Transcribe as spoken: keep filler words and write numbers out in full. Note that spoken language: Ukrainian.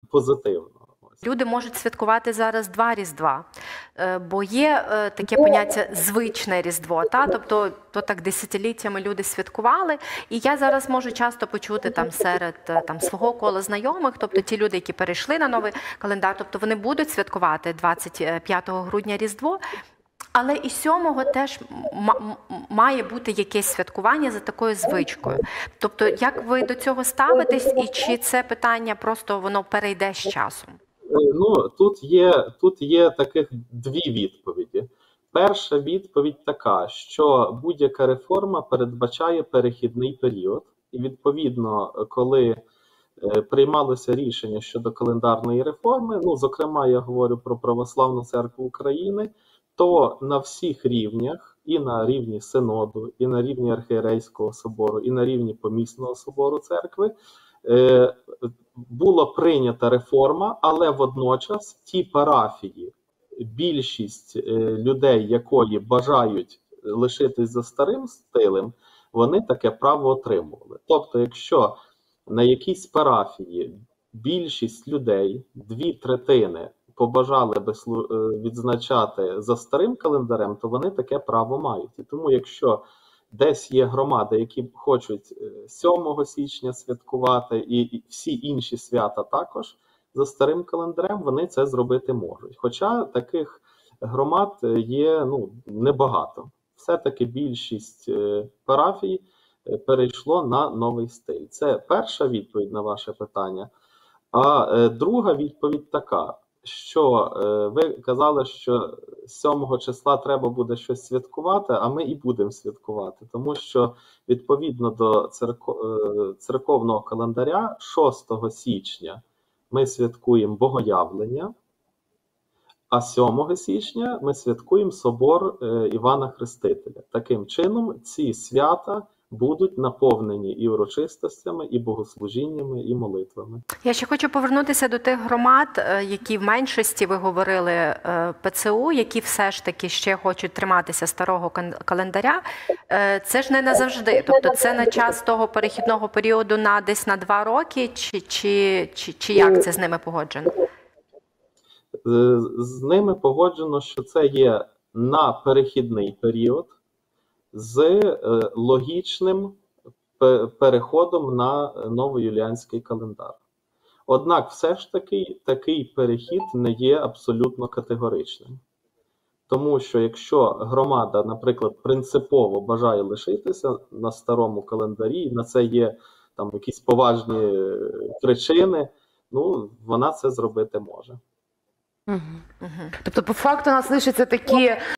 позитивно. Люди можуть святкувати зараз два Різдва, бо є таке поняття звичне Різдво, та? Тобто то так десятиліттями люди святкували, і я зараз можу часто почути там серед там, свого кола знайомих, тобто ті люди, які перейшли на новий календар, тобто вони будуть святкувати двадцять п'ятого грудня Різдво, але і сьомого теж має бути якесь святкування за такою звичкою. Тобто як ви до цього ставитесь, і чи це питання просто воно перейде з часом? Ну, тут є, тут є таких дві відповіді. Перша відповідь така, що будь-яка реформа передбачає перехідний період. І відповідно, коли е, приймалося рішення щодо календарної реформи, ну, зокрема, я говорю про Православну Церкву України, то на всіх рівнях, і на рівні Синоду, і на рівні Архієрейського собору, і на рівні Помісного собору церкви, е, була прийнята реформа, але водночас ті парафії, більшість е, людей, якої бажають лишитись за старим стилем, вони таке право отримували. Тобто, якщо на якійсь парафії більшість людей, дві третини, побажали би відзначати за старим календарем, то вони таке право мають. І тому, якщо десь є громади, які хочуть сьомого січня святкувати, і всі інші свята також за старим календарем, вони це зробити можуть. Хоча таких громад є ну, небагато. Все-таки більшість парафій перейшло на новий стиль. Це перша відповідь на ваше питання. А друга відповідь така, що ви казали, що сьомого числа треба буде щось святкувати, а ми і будемо святкувати. Тому що відповідно до церковного календаря шостого січня ми святкуємо Богоявлення, а сьомого січня ми святкуємо собор Івана Хрестителя. Таким чином ці свята будуть наповнені і урочистостями, і богослужіннями, і молитвами. Я ще хочу повернутися до тих громад, які в меншості, ви говорили, ПЦУ, які все ж таки ще хочуть триматися старого календаря. Це ж не назавжди, тобто це на час того перехідного періоду на десь на два роки, чи, чи, чи, чи як це з ними погоджено? З ними погоджено, що це є на перехідний період, з логічним переходом на новоюліанський календар. Однак все ж таки такий перехід не є абсолютно категоричним. Тому що якщо громада, наприклад, принципово бажає лишитися на старому календарі, на це є там якісь поважні причини, ну, вона це зробити може. Угу. Угу. Тобто, по факту, у нас лишаться такі